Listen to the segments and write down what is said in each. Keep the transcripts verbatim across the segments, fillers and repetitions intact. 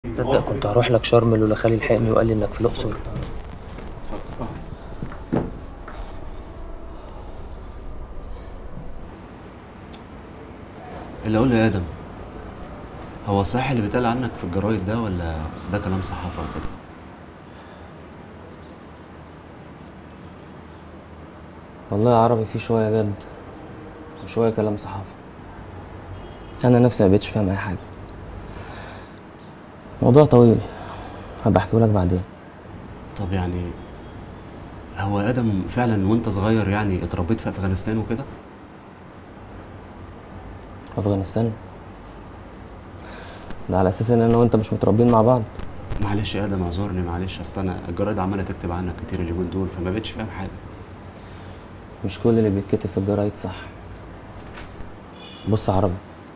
تصدق كنت هروح لك شرم لولا خالي لحقني وقال لي انك في الاقصر. اللي اقول يا ادم، هو صحيح اللي بيتقال عنك في الجرايد ده ولا ده كلام صحافه وكده؟ والله يا عربي في شويه جد وشويه كلام صحافه. انا نفسي ما بقتش فاهم اي حاجه. موضوع طويل هبقى احكيه لك بعدين. طب يعني هو يا ادم فعلا وانت صغير يعني اتربيت في افغانستان وكده؟ افغانستان ده على اساس ان انا وانت مش متربيين مع بعض. معلش يا ادم اعذرني، معلش اصل انا الجرايد عماله تكتب عنك كتير اليومين دول فما بقتش فاهم حاجه. مش كل اللي بيتكتب في الجرايد صح. بص يا عربي،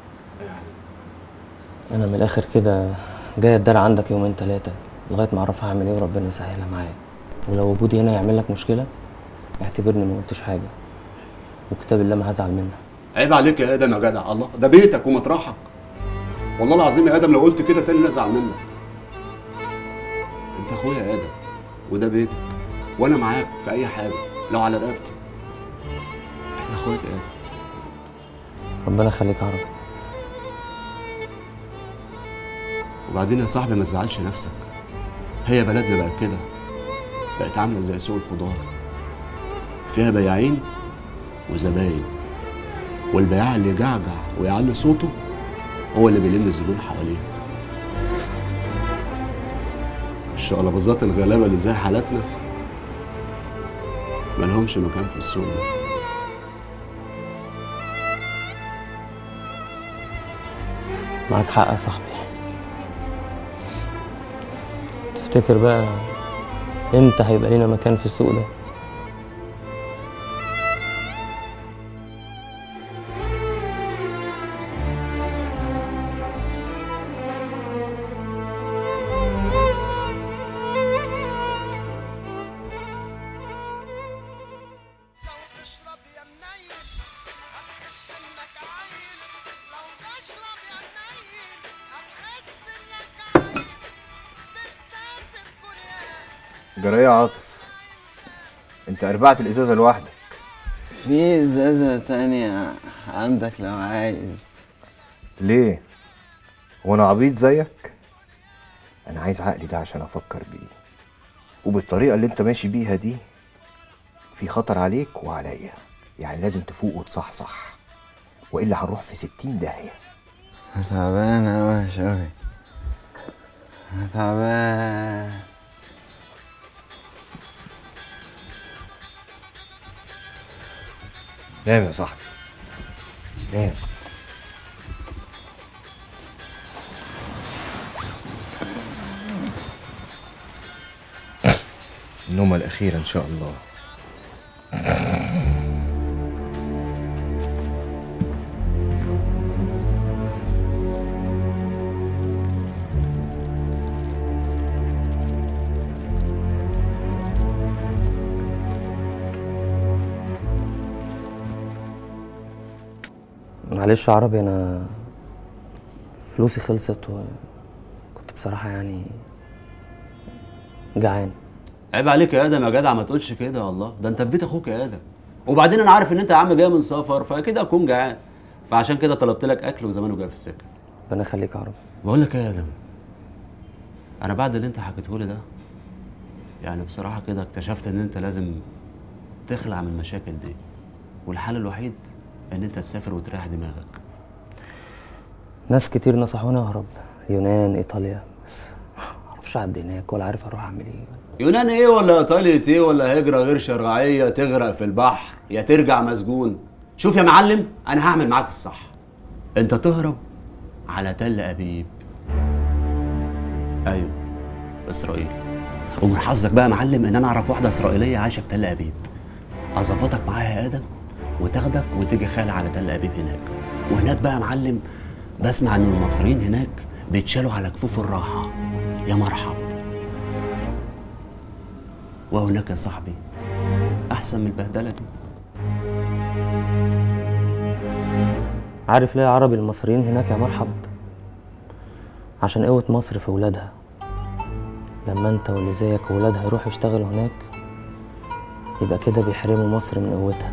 انا من الاخر كده جاي اتدلع عندك يومين تلاتة لغايه ما اعرف هعمل ايه وربنا يسهلها معايا. ولو وجودي هنا يعمل لك مشكله اعتبرني ما قلتش حاجه، وكتاب الله ما هزعل منك. عيب عليك يا ادم يا جدع، الله ده بيتك ومطرحك. والله العظيم يا ادم لو قلت كده تاني ازعل منك. انت اخويا يا ادم وده بيتك، وانا معاك في اي حاجه لو على رقبتي. احنا اخوات يا ادم. ربنا يخليك يا عربي. وبعدين يا صاحبي ما تزعلش نفسك، هي بلدنا بقت كده، بقت عامله زي سوق الخضار، فيها بياعين وزباين، والبياع اللي يجعجع ويعلي صوته هو اللي بيلم الزبون حواليه. الشقلباظات الغلابه اللي زي حالتنا ملهمش مكان في السوق ده. معاك حق يا صاحبي. تفتكر بقى امتى هيبقى لينا مكان في السوق ده؟ جرايه عاطف، انت اربعت الازازه لوحدك. في ازازة تانية عندك لو عايز. ليه؟ وانا عبيط زيك؟ انا عايز عقلي ده عشان افكر بيه، وبالطريقه اللي انت ماشي بيها دي في خطر عليك وعليا، يعني لازم تفوق وتصحصح، والا هنروح في ستين داهيه. انا تعبان اوي يا شوقي، انا تعبان. نام يا صاحبي نام. النومة الأخيرة إن شاء الله. معلش يا عربي، انا فلوسي خلصت وكنت بصراحة يعني جعان. عيب عليك يا ادم يا جدع، ما تقولش كده، والله ده انت في بيت اخوك يا ادم. وبعدين انا عارف ان انت يا عم جاي من سفر فاكيد هتكون جعان، فعشان كده طلبت لك اكل وزمانه جاي في السكه. ربنا يخليك يا عربي. بقول لك ايه يا ادم، انا بعد اللي انت حكيته لي ده يعني بصراحه كده اكتشفت ان انت لازم تخلع من المشاكل دي، والحل الوحيد ان انت تسافر وتريح دماغك. ناس كتير نصحوني اهرب يونان ايطاليا، بس معرفش اعدي هناك ولا عارف اروح اعمل ايه. يونان ايه ولا ايطاليا ايه ولا هجره غير شرعيه تغرق في البحر يا ترجع مسجون؟ شوف يا معلم، انا هعمل معاك الصح. انت تهرب على تل ابيب، ايوه اسرائيل. ومن حظك بقى يا معلم ان انا اعرف واحده اسرائيليه عايشه في تل ابيب، اظبطك معاها يا ادم وتاخدك وتيجي خالع على تل ابيب هناك. وهناك بقى يا معلم بسمع ان المصريين هناك بيتشالوا على كفوف الراحه، يا مرحب. وهناك يا صاحبي احسن من البهدله دي. عارف ليه يا عربي المصريين هناك يا مرحب؟ عشان قوة مصر في ولادها. لما انت واللي زيك وولادها يروحوا يشتغلوا هناك يبقى كده بيحرموا مصر من قوتها.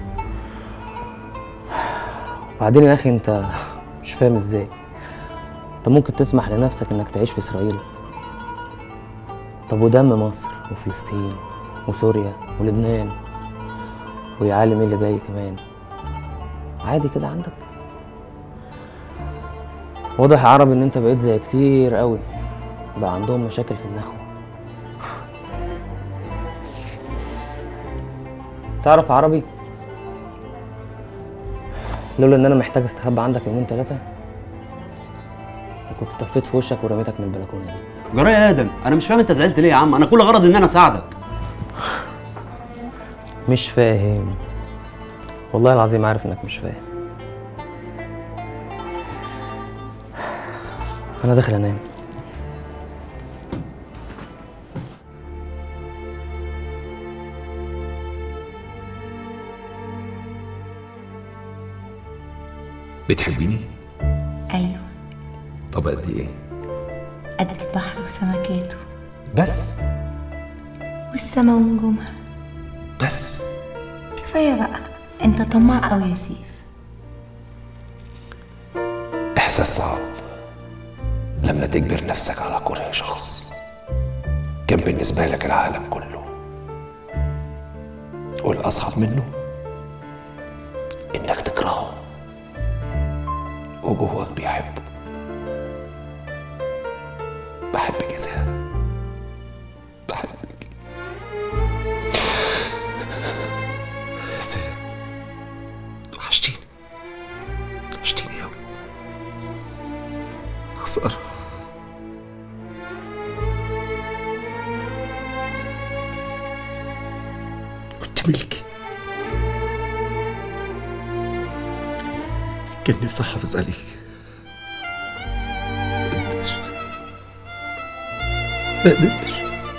وبعدين يا اخي انت مش فاهم ازاي انت ممكن تسمح لنفسك انك تعيش في اسرائيل؟ طب ودم مصر وفلسطين وسوريا ولبنان ويا عالم ايه اللي جاي كمان، عادي كده عندك؟ واضح يا عربي ان انت بقيت زي كتير قوي بقى عندهم مشاكل في النخوة. تعرف عربي، لولا ان انا محتاج استخبى عندك يومين ثلاثة كنت تفيت في وشك ورميتك من البلكونة دي. جرى يا ادم، انا مش فاهم انت زعلت ليه يا عم؟ انا كل غرض ان انا اساعدك. مش فاهم والله العظيم، عارف انك مش فاهم. انا داخل انام. بتحبيني؟ أيوة. طب قد ايه؟ قد البحر وسمكاته بس؟ والسما ونجومها بس؟ كفاية بقى، انت طماع أوي يا سيف. احساس صعب لما تجبر نفسك على كره شخص كان بالنسبة لك العالم كله، والأصعب منه إنك تكرهه وجواك بيحبه. بحبك يا زينب، بحبك زينب، وحشتيني وحشتيني أوي. خسارة كنت ملكي، كان نفسي احافظ عليك، ما قدرتش ما قدرتش.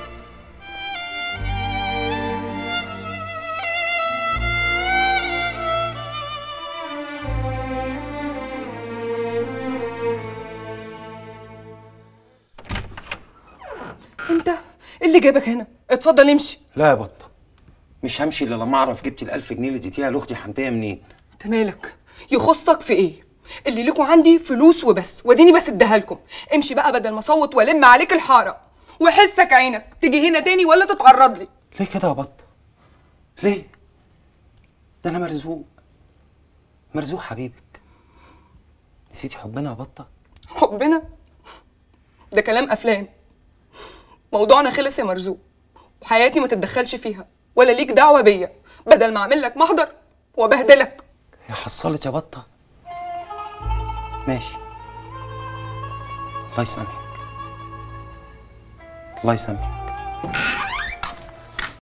انت اللي جابك هنا؟ اتفضل امشي. لا يا بطه، مش همشي الا لما اعرف جبتي الألف جنيه اللي اديتيها لاختي حمديه منين. انت مالك؟ يخصك في ايه؟ اللي لكم عندي فلوس وبس، واديني بس اديها لكم. امشي بقى بدل ما اصوت والم عليك الحاره. وحسك عينك تيجي هنا تاني ولا تتعرض لي. ليه كده يا بطه؟ ليه؟ ده انا مرزوق مرزوق حبيبك. نسيتي حبنا يا بطه؟ حبنا؟ ده كلام افلام. موضوعنا خلص يا مرزوق، وحياتي ما تتدخلش فيها ولا ليك دعوه بيا، بدل ما اعمل لك محضر وبهدلك. يا حصلت يا بطه. ماشي، الله يسامحك، الله يسامحك.